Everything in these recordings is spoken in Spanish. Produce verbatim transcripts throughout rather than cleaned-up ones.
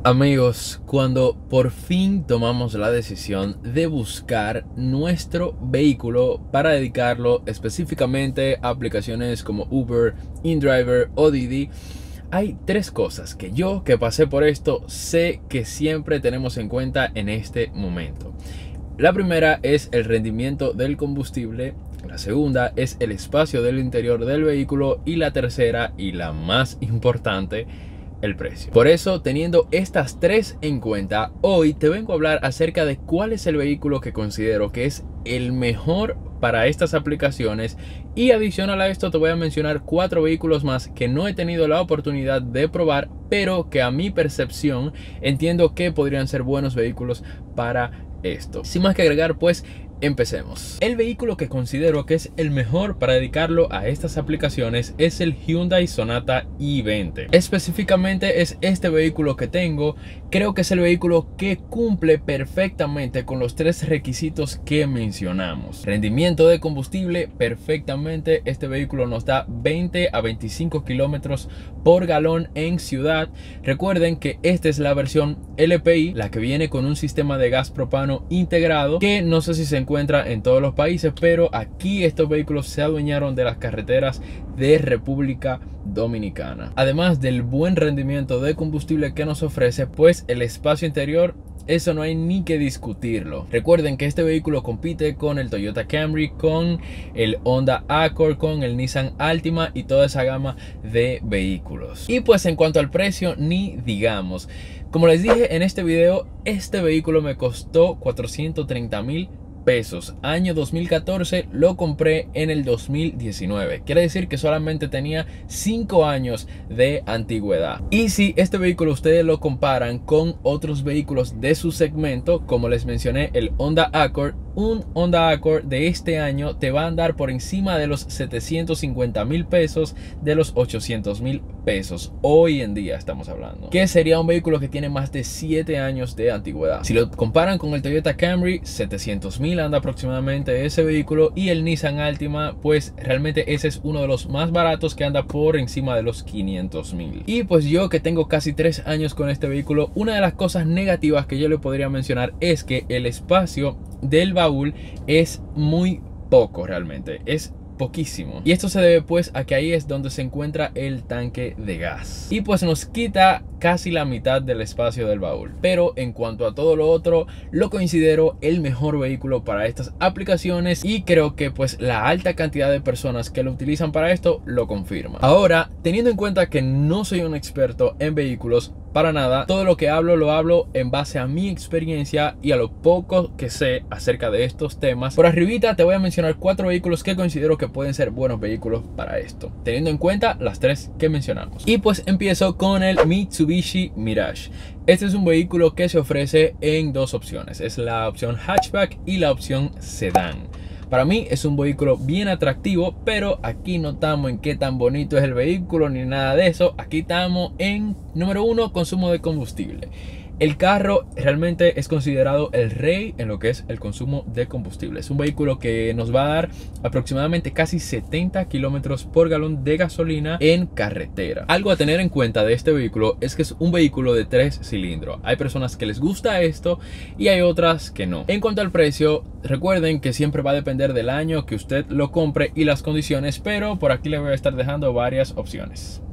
Amigos, cuando por fin tomamos la decisión de buscar nuestro vehículo para dedicarlo específicamente a aplicaciones como Uber, InDriver o Didi, hay tres cosas que yo, que pasé por esto, sé que siempre tenemos en cuenta en este momento. La primera es el rendimiento del combustible, la segunda es el espacio del interior del vehículo y la tercera y la más importante, el precio. Por eso, teniendo estas tres en cuenta, hoy te vengo a hablar acerca de cuál es el vehículo que considero que es el mejor para estas aplicaciones, y adicional a esto te voy a mencionar cuatro vehículos más que no he tenido la oportunidad de probar, pero que a mi percepción entiendo que podrían ser buenos vehículos para esto. Sin más que agregar, pues empecemos. El vehículo que considero que es el mejor para dedicarlo a estas aplicaciones es el Hyundai Sonata i veinte. Específicamente es este vehículo que tengo. Creo que es el vehículo que cumple perfectamente con los tres requisitos que mencionamos. Rendimiento de combustible, perfectamente. Este vehículo nos da veinte a veinticinco kilómetros por galón en ciudad. Recuerden que esta es la versión L P I, la que viene con un sistema de gas propano integrado, que no sé si se encuentra encuentra en todos los países, pero aquí estos vehículos se adueñaron de las carreteras de República Dominicana. Además del buen rendimiento de combustible que nos ofrece, pues el espacio interior, eso no hay ni que discutirlo. Recuerden que este vehículo compite con el Toyota Camry, con el Honda Accord, con el Nissan Altima y toda esa gama de vehículos. Y pues en cuanto al precio, ni digamos. Como les dije en este video, este vehículo me costó cuatrocientos treinta mil pesos. Año dos mil catorce, lo compré en el dos mil diecinueve. Quiere decir que solamente tenía cinco años de antigüedad. Y si este vehículo ustedes lo comparan con otros vehículos de su segmento, como les mencioné, el Honda Accord, un Honda Accord de este año te va a andar por encima de los setecientos cincuenta mil pesos, de los ochocientos mil pesos. Hoy en día estamos hablando que sería un vehículo que tiene más de siete años de antigüedad. Si lo comparan con el Toyota Camry, setecientos mil anda aproximadamente ese vehículo, y el Nissan Altima, pues realmente ese es uno de los más baratos, que anda por encima de los quinientos mil. Y pues yo, que tengo casi tres años con este vehículo, una de las cosas negativas que yo le podría mencionar es que el espacio del baúl es muy poco, realmente es poquísimo, y esto se debe pues a que ahí es donde se encuentra el tanque de gas, y pues nos quita casi la mitad del espacio del baúl. Pero en cuanto a todo lo otro, lo considero el mejor vehículo para estas aplicaciones, y creo que pues la alta cantidad de personas que lo utilizan para esto lo confirma. Ahora, teniendo en cuenta que no soy un experto en vehículos, para nada, todo lo que hablo lo hablo en base a mi experiencia y a lo poco que sé acerca de estos temas. Por arribita te voy a mencionar cuatro vehículos que considero que pueden ser buenos vehículos para esto, teniendo en cuenta las tres que mencionamos. Y pues empiezo con el Mitsubishi Mirage. Este es un vehículo que se ofrece en dos opciones, es la opción hatchback y la opción sedán. Para mí es un vehículo bien atractivo, pero aquí no estamos en qué tan bonito es el vehículo ni nada de eso. Aquí estamos en, número uno, consumo de combustible. El carro realmente es considerado el rey en lo que es el consumo de combustible. Es un vehículo que nos va a dar aproximadamente casi setenta kilómetros por galón de gasolina en carretera. Algo a tener en cuenta de este vehículo es que es un vehículo de tres cilindros. Hay personas que les gusta esto y hay otras que no. En cuanto al precio, recuerden que siempre va a depender del año que usted lo compre y las condiciones, pero por aquí le voy a estar dejando varias opciones.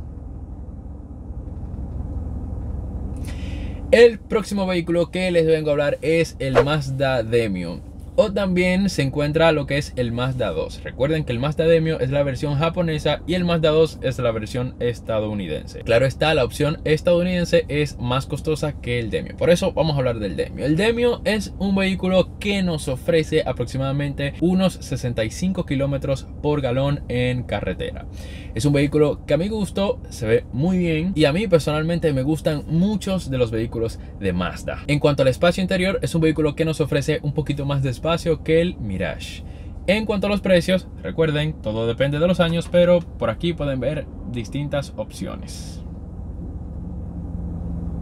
El próximo vehículo que les vengo a hablar es el Mazda Demio, o también se encuentra lo que es el Mazda dos. Recuerden que el Mazda Demio es la versión japonesa y el Mazda dos es la versión estadounidense. Claro está, la opción estadounidense es más costosa que el Demio, por eso vamos a hablar del Demio. El Demio es un vehículo que nos ofrece aproximadamente unos sesenta y cinco kilómetros por galón en carretera. Es un vehículo que a mi gusto se ve muy bien, y a mí personalmente me gustan muchos de los vehículos de Mazda. En cuanto al espacio interior, es un vehículo que nos ofrece un poquito más de espacio que el Mirage. En cuanto a los precios, recuerden, todo depende de los años, pero por aquí pueden ver distintas opciones.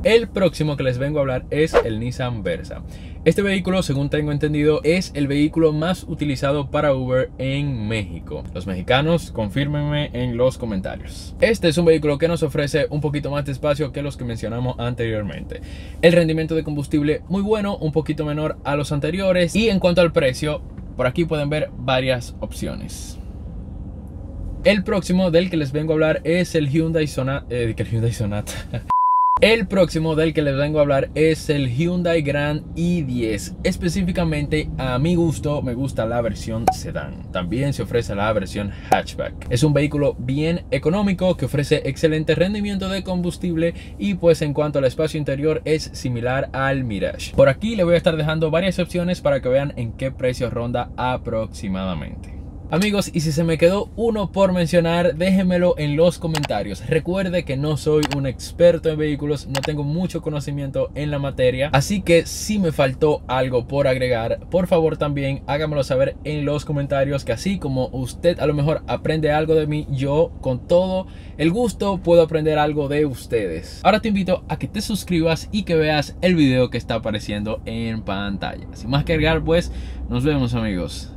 El próximo que les vengo a hablar es el Nissan Versa. Este vehículo, según tengo entendido, es el vehículo más utilizado para Uber en México. Los mexicanos, confírmenme en los comentarios. Este es un vehículo que nos ofrece un poquito más de espacio que los que mencionamos anteriormente. El rendimiento de combustible muy bueno, un poquito menor a los anteriores. Y en cuanto al precio, por aquí pueden ver varias opciones. El próximo del que les vengo a hablar es el Hyundai Sonata. Eh, el Hyundai Sonata. El próximo del que les vengo a hablar es el Hyundai Grand i diez. Específicamente, a mi gusto, me gusta la versión sedán. También se ofrece la versión hatchback. Es un vehículo bien económico que ofrece excelente rendimiento de combustible y pues en cuanto al espacio interior es similar al Mirage. Por aquí le voy a estar dejando varias opciones para que vean en qué precio ronda aproximadamente. Amigos, y si se me quedó uno por mencionar, déjenmelo en los comentarios. Recuerde que no soy un experto en vehículos, no tengo mucho conocimiento en la materia, así que si me faltó algo por agregar, por favor también háganmelo saber en los comentarios, que así como usted a lo mejor aprende algo de mí, yo con todo el gusto puedo aprender algo de ustedes. Ahora te invito a que te suscribas y que veas el video que está apareciendo en pantalla. Sin más que agregar, pues nos vemos, amigos.